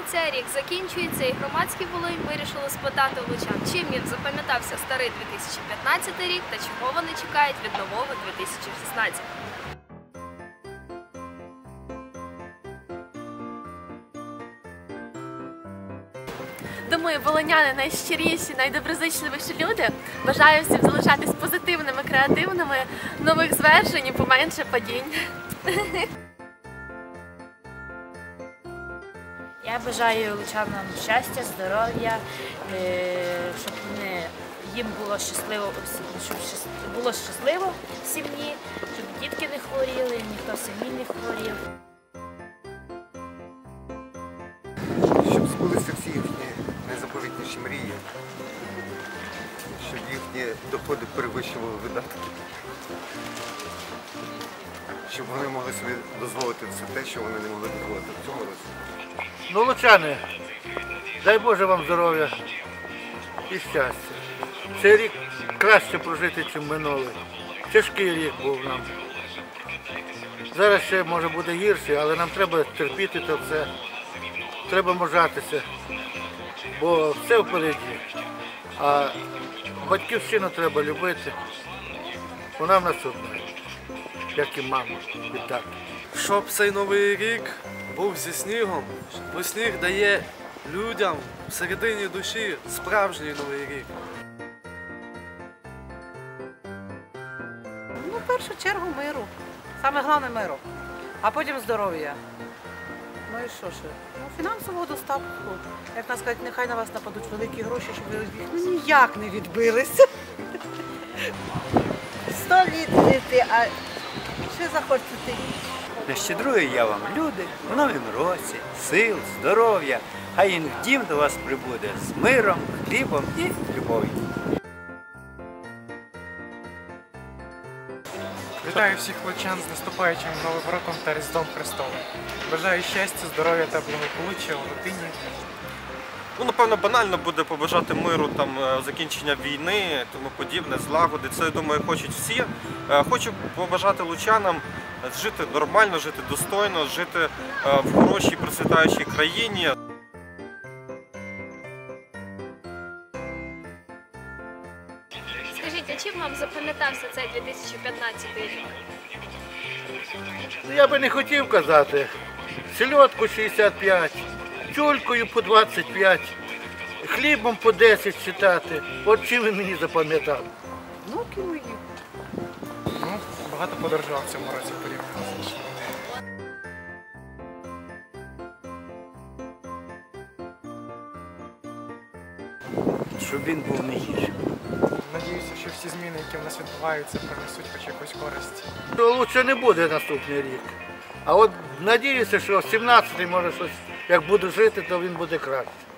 починається, рік закінчується, і громадський Волинь вирішили спитати у лучан, чим їм запам'ятався старий 2015 рік та чого вони чекають від нового 2016. Думаю, волиняни найщиріші, найдоброзичливіші люди. Бажаю всім залишатись позитивними, креативними, нових звершень і поменше падінь. Я бажаю лучанам щастя, здоров'я, щоб їм було щасливо, щоб було щасливо в сім'ї, щоб дітки не хворіли, ніхто в сім'ї не хворів. Щоб збулися всі їхні найзаповітніші мрії, щоб їхні доходи перевищували видатки, щоб вони могли собі дозволити все те, що вони не могли дозволити в цьому році. Ну, лучани, дай Боже вам здоров'я і щастя. Цей рік краще прожити, ніж минулий. Тяжкий рік був нам. Зараз ще може бути гірше, але нам треба терпіти то все. Треба можатися, бо все впереді. А батьківщину треба любити. Вона в нас одна, як і мама, і так. Щоб цей новий рік був зі снігом, бо сніг дає людям всередині душі справжній новий рік. Ну, в першу чергу миру. Саме головне миру, а потім здоров'я. Ну і що ще? Ну, фінансового достатку. Як нас кажуть, нехай на вас нападуть великі гроші, щоб ви їх ніяк не відбилися. 100 літ жити, а ще захочете. Щедрую я вам, люди, в новім році, сил, здоров'я, хай він в дім до вас прибуде з миром, хлібом і любов'ю. Вітаю всіх лучан з наступаючим Новим роком та Різдвом Христовим. Бажаю щастя, здоров'я та благополуччя у родині. Ну, напевно, банально буде побажати миру, закінчення війни, тому подібне, злагоди. Це, я думаю, хочуть всі. Хочу побажати лучанам жити нормально, жити достойно, жити в хорошій, процвітаючій країні. Скажіть, а чим вам запам'ятався цей 2015 рік? Я би не хотів казати. Сельодку 65, тюлькою по 25, хлібом по 10 читати. От чим він мені запам'ятав? Внуки мої. Ну, багато подорожував в цьому році порівняно з іншими. Щоб він був не гіршим. Надіюся, що всі зміни, які в нас відбуваються, принесуть хоч якусь користь. То лучше не буде наступний рік. А от надіюся, що 17-й, може, щось, як буду жити, то він буде краще.